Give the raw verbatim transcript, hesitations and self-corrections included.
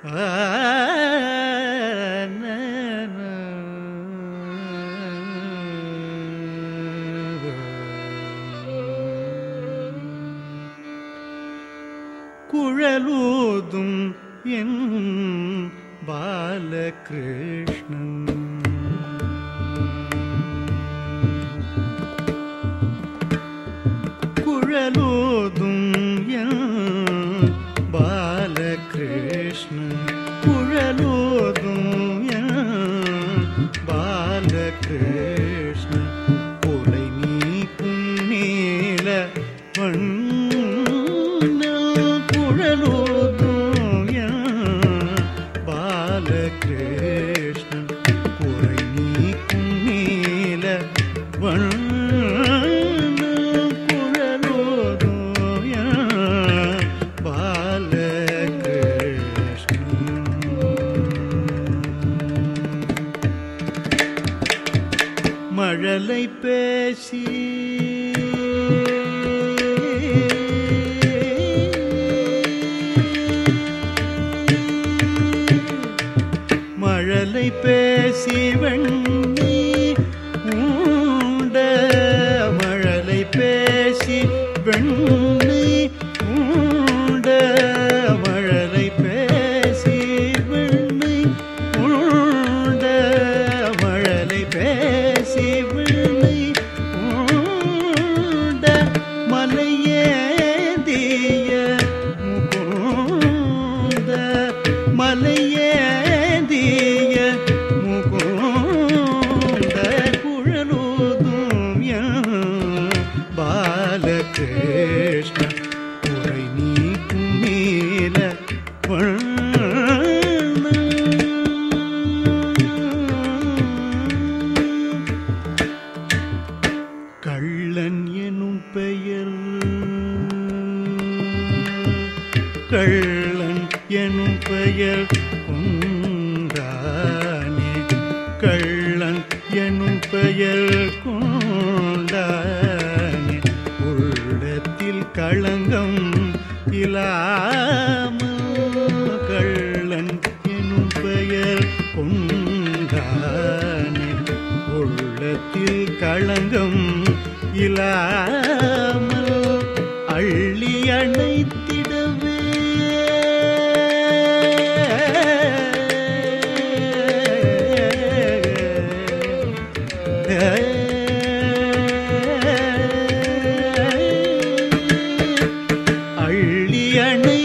குழலூதும் என் பாலகிருஷ்ணன் குழலூதும் என் பாலகிருஷ்ணன் குழலூதும் என் பாலகிருஷ்ணன் கொலை நீக்கும் நீல வண் பாலகிருஷ்ணன் குறை நீக்கும் நீல குழலோதோய பாலகிருஷ்ணன் மழலை பேசி மழலை பேசி வெண்ணி உண்ட மழலை பேசி வெண்ணி உண்ட மழலை பேசி வெண்ணி உண்ட மழலை பேசி வெண்ணி உண்ட மலையேந்திய முகுந்த மலையே பாலகிருஷ்ண குறை நீக்கும் நீல கள்ளன் எனும் பெயர் கள்ளன் எனும் பெயர் கொண்டானே கள்ளன் எனும் பெயர் கொண்டானே உள்ளத்தில் களங்கம் இல்லாமல் கள்ளன் எனும் பெயர் கொண்டானே உள்ளத்தில் களங்கம் இல்லாமல் அள்ளி அணைத்திடவே அள்ளி அணை